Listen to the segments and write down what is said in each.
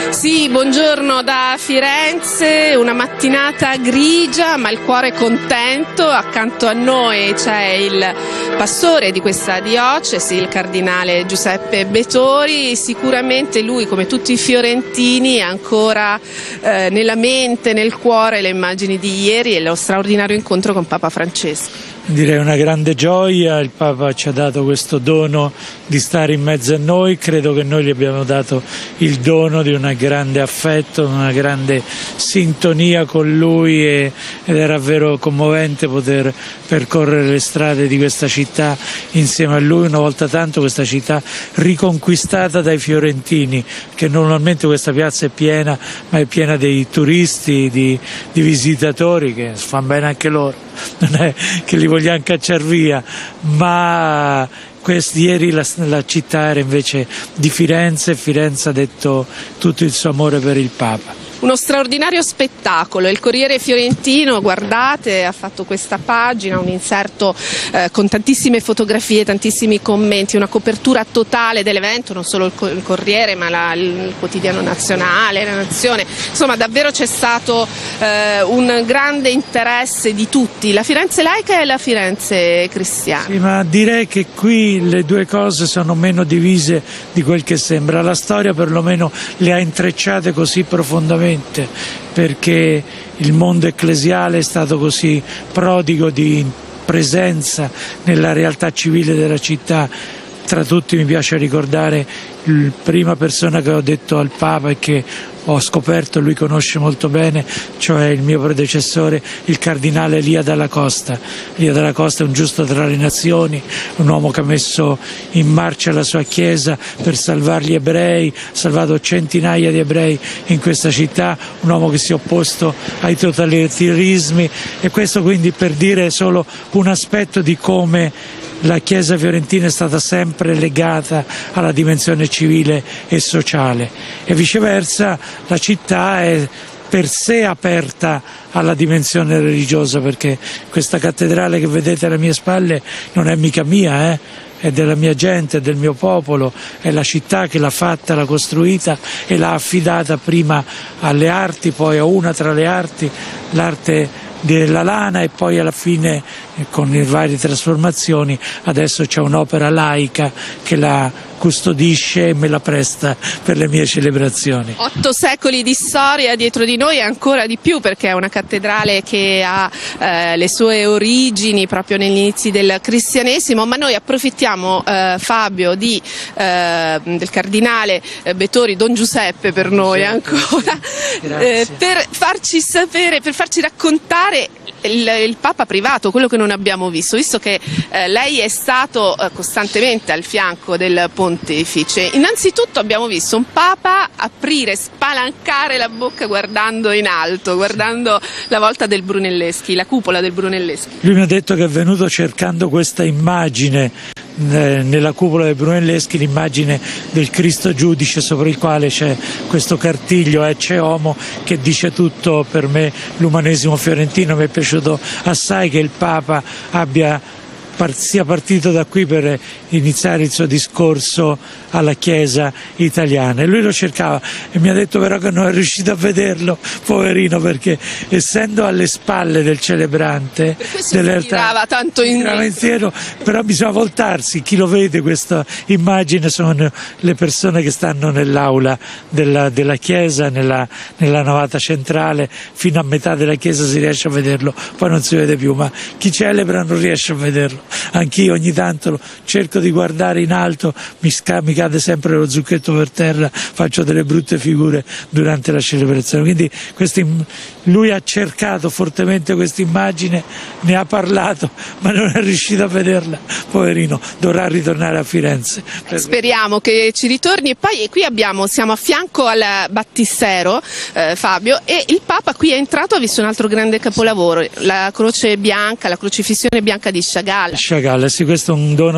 Sì, buongiorno da Firenze, una mattinata grigia ma il cuore contento. Accanto a noi c'è il pastore di questa diocesi, il cardinale Giuseppe Betori. Sicuramente lui, come tutti i fiorentini, ha ancora nella mente, nel cuore le immagini di ieri e lo straordinario incontro con Papa Francesco. Direi una grande gioia, il Papa ci ha dato questo dono di stare in mezzo a noi, credo che noi gli abbiamo dato il dono di un grande affetto, una grande sintonia con lui ed era davvero commovente poter percorrere le strade di questa città insieme a lui, una volta tanto questa città riconquistata dai fiorentini, che normalmente questa piazza è piena, ma è piena dei turisti, di visitatori che fanno bene anche loro. Non è che li vogliamo cacciare via, ma ieri la città era invece di Firenze e Firenze ha detto tutto il suo amore per il Papa. Uno straordinario spettacolo, il Corriere Fiorentino, guardate, ha fatto questa pagina, un inserto con tantissime fotografie, tantissimi commenti, una copertura totale dell'evento, non solo il Corriere ma il quotidiano nazionale, La Nazione, insomma davvero c'è stato un grande interesse di tutti, la Firenze laica e la Firenze cristiana. Sì, ma direi che qui le due cose sono meno divise di quel che sembra, la storia perlomeno le ha intrecciate così profondamente, perché il mondo ecclesiale è stato così prodigo di presenza nella realtà civile della città. Tra tutti mi piace ricordare la prima persona che ho detto al Papa e che ho scoperto, lui conosce molto bene, cioè il mio predecessore, il cardinale Elia Dalla Costa. Elia Dalla Costa è un giusto tra le nazioni, un uomo che ha messo in marcia la sua Chiesa per salvare gli ebrei, ha salvato centinaia di ebrei in questa città, un uomo che si è opposto ai totalitarismi, e questo quindi per dire solo un aspetto di come la Chiesa fiorentina è stata sempre legata alla dimensione civile e sociale e viceversa la città è per sé aperta alla dimensione religiosa, perché questa cattedrale che vedete alle mie spalle non è mica mia, è della mia gente, è del mio popolo, è la città che l'ha fatta, l'ha costruita e l'ha affidata prima alle arti, poi a una tra le arti, l'arte della lana, e poi alla fine con le varie trasformazioni adesso c'è un'opera laica che la custodisce e me la presta per le mie celebrazioni. 8 secoli di storia dietro di noi e ancora di più, perché è una cattedrale che ha le sue origini proprio negli inizi del cristianesimo, ma noi approfittiamo Fabio del cardinale Betori, Don Giuseppe per noi ancora, per farci sapere, per farci raccontare il Papa privato, quello che non abbiamo visto che lei è stato costantemente al fianco del Pontefice. Innanzitutto abbiamo visto un Papa aprire, spalancare la bocca guardando in alto, guardando la volta del Brunelleschi, la cupola del Brunelleschi. Lui mi ha detto che è venuto cercando questa immagine nella cupola del Brunelleschi, l'immagine del Cristo giudice sopra il quale c'è questo cartiglio Ecce Homo che dice tutto per me l'umanesimo fiorentino. Mi è piaciuto assai che il Papa sia partito da qui per iniziare il suo discorso alla Chiesa italiana, e lui lo cercava e mi ha detto però che non è riuscito a vederlo, poverino, perché essendo alle spalle del celebrante girava tanto indietro, però bisogna voltarsi, chi lo vede questa immagine sono le persone che stanno nell'aula della Chiesa, nella navata centrale, fino a metà della Chiesa si riesce a vederlo, poi non si vede più, ma chi celebra non riesce a vederlo. Anch'io ogni tanto cerco di guardare in alto, mi cade sempre lo zucchetto per terra, faccio delle brutte figure durante la celebrazione. Quindi lui ha cercato fortemente questa immagine, ne ha parlato, ma non è riuscito a vederla, poverino, dovrà ritornare a Firenze. Speriamo che ci ritorni. E poi qui siamo a fianco al Battistero, Fabio, e il Papa qui è entrato, ha visto un altro grande capolavoro, la croce bianca, la crocifissione bianca di Chagall. Sì, questo è un dono che ci ha fatto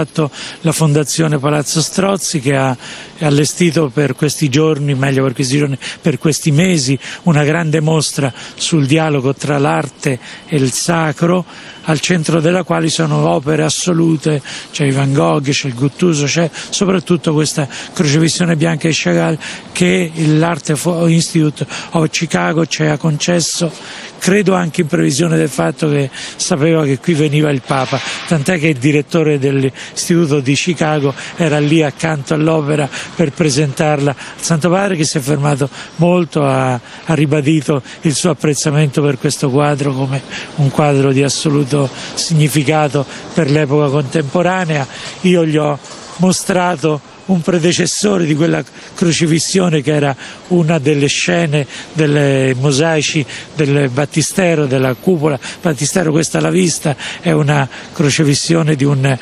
fatto la Fondazione Palazzo Strozzi, che ha allestito per questi giorni, meglio per questi giorni, per questi mesi, una grande mostra sul dialogo tra l'arte e il sacro, al centro della quale sono opere assolute, c'è il Van Gogh, c'è il Guttuso, c'è soprattutto questa crocifissione bianca di Chagall che l'Art Institute of Chicago ci ha concesso, credo anche in previsione del fatto che sapeva che qui veniva il Papa, tant'è che il direttore dell'Istituto di Chicago era lì accanto all'opera per presentarla al Santo Padre, che si è fermato molto, ha ribadito il suo apprezzamento per questo quadro come un quadro di assoluto significato per l'epoca contemporanea. Io gli ho mostrato un predecessore di quella crocifissione che era una delle scene dei mosaici del battistero, della cupola battistero. Questa alla vista è una crocifissione di un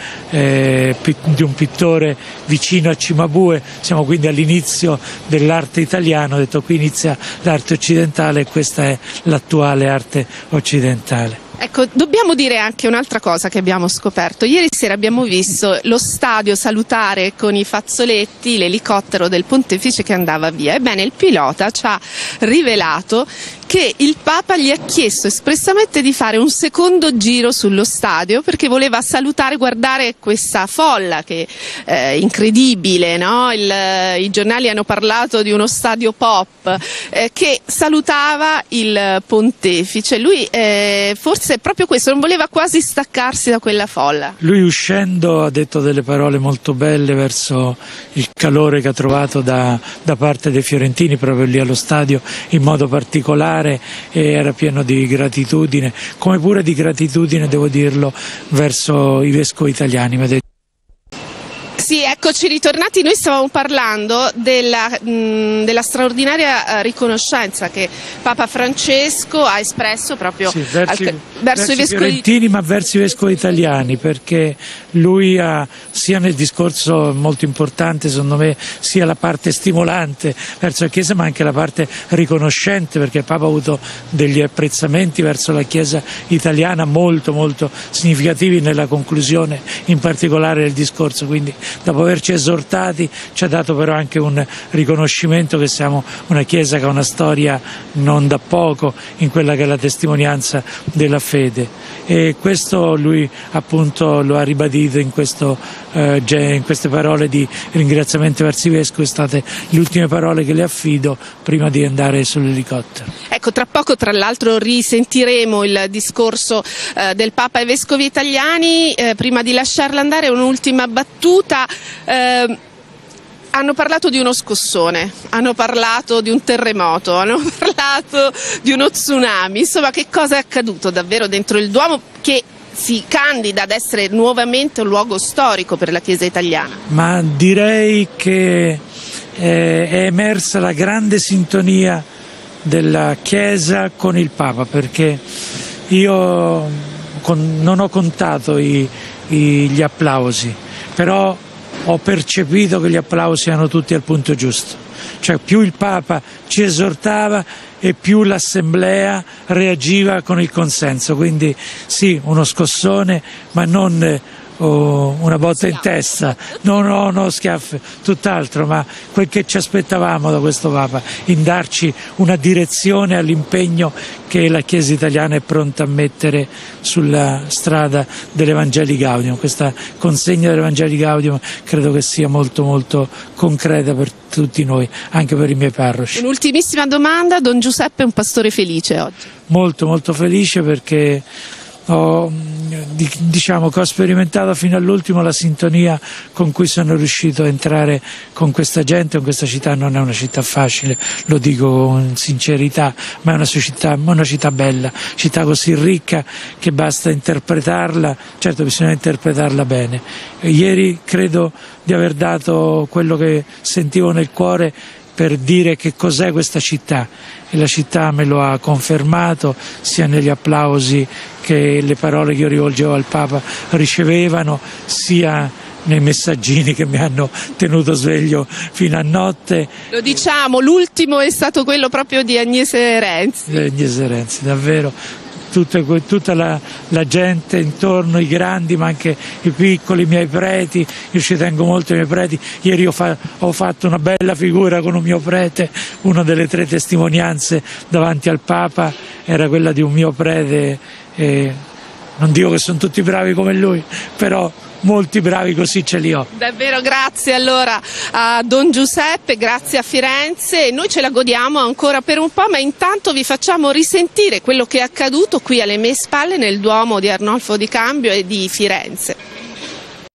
pittore vicino a Cimabue. Siamo quindi all'inizio dell'arte italiana, ho detto qui inizia l'arte occidentale e questa è l'attuale arte occidentale. Ecco, dobbiamo dire anche un'altra cosa che abbiamo scoperto. Ieri sera abbiamo visto lo stadio salutare con i fazzoletti l'elicottero del pontefice che andava via. Ebbene, il pilota ci ha rivelato che il Papa gli ha chiesto espressamente di fare un secondo giro sullo stadio perché voleva salutare, guardare questa folla che è incredibile, no? I giornali hanno parlato di uno stadio pop che salutava il pontefice. Lui forse proprio questo, non voleva quasi staccarsi da quella folla. Lui uscendo ha detto delle parole molto belle verso il calore che ha trovato da parte dei fiorentini proprio lì allo stadio in modo particolare, e era pieno di gratitudine, come pure di gratitudine, devo dirlo, verso i vescovi italiani. Sì, eccoci ritornati. Noi stavamo parlando della straordinaria riconoscenza che Papa Francesco ha espresso proprio verso i vescovi fiorentini, ma verso i vescovi italiani, perché lui ha, sia nel discorso molto importante secondo me, sia la parte stimolante verso la Chiesa ma anche la parte riconoscente, perché il Papa ha avuto degli apprezzamenti verso la Chiesa italiana molto molto significativi nella conclusione in particolare del discorso, quindi dopo averci esortati ci ha dato però anche un riconoscimento che siamo una Chiesa che ha una storia non da poco in quella che è la testimonianza della fede, e questo lui appunto lo ha ribadito in queste parole di ringraziamento verso i vescovi, state le ultime parole che le affido prima di andare sull'elicottero. Ecco, tra poco tra l'altro risentiremo il discorso del Papa ai vescovi italiani. Prima di lasciarla andare un'ultima battuta. Hanno parlato di uno scossone, hanno parlato di un terremoto, hanno parlato di uno tsunami, insomma che cosa è accaduto davvero dentro il Duomo che si candida ad essere nuovamente un luogo storico per la Chiesa italiana? Ma direi che è emersa la grande sintonia della Chiesa con il Papa, perché io non ho contato gli applausi, però ho percepito che gli applausi erano tutti al punto giusto, cioè più il Papa ci esortava e più l'Assemblea reagiva con il consenso, quindi sì, uno scossone, ma non una botta in testa, no schiaffi, tutt'altro, ma quel che ci aspettavamo da questo Papa, in darci una direzione all'impegno che la Chiesa italiana è pronta a mettere sulla strada dell'Evangelii Gaudium. Questa consegna dell'Evangelii Gaudium credo che sia molto molto concreta per tutti noi, anche per i miei parroci. Un'ultimissima domanda, Don Giuseppe è un pastore felice oggi? Molto molto felice, perché diciamo che ho sperimentato fino all'ultimo la sintonia con cui sono riuscito a entrare con questa gente, con questa città. Non è una città facile, lo dico con sincerità, ma è una città bella, città così ricca che basta interpretarla, certo bisogna interpretarla bene. Ieri credo di aver dato quello che sentivo nel cuore per dire che cos'è questa città, e la città me lo ha confermato sia negli applausi che le parole che io rivolgevo al Papa ricevevano, sia nei messaggini che mi hanno tenuto sveglio fino a notte. Lo diciamo, l'ultimo è stato quello proprio di Agnese Renzi. Agnese Renzi, davvero tutta la gente intorno, i grandi ma anche i piccoli, i miei preti. Io ci tengo molto ai miei preti. Ieri ho fatto una bella figura con un mio prete, una delle 3 testimonianze davanti al Papa era quella di un mio prete, non dico che sono tutti bravi come lui, però molti bravi così ce li ho. Davvero grazie allora a Don Giuseppe, grazie a Firenze. Noi ce la godiamo ancora per un po', ma intanto vi facciamo risentire quello che è accaduto qui alle mie spalle nel Duomo di Arnolfo di Cambio e di Firenze.